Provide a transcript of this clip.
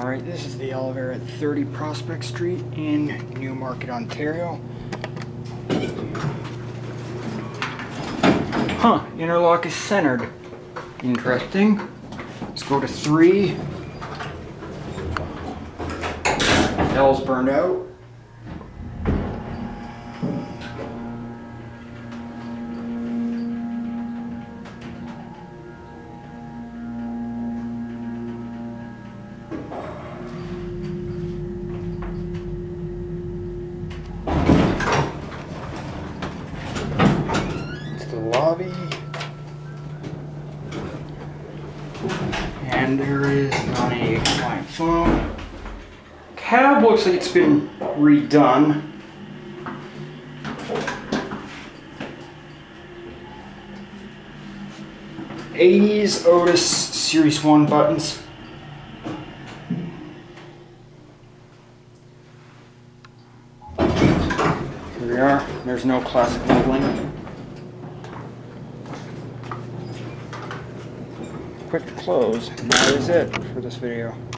Alright, this is the elevator at 30 Prospect Street in Newmarket, Ontario. Huh, interlock is centered. Interesting. Let's go to 3. L's burned out. Lobby, and there is not a client phone. Cab looks like it's been redone. '80s Otis Series 1 buttons. Here we are. There's no classic labeling. Quick close, and that is it for this video.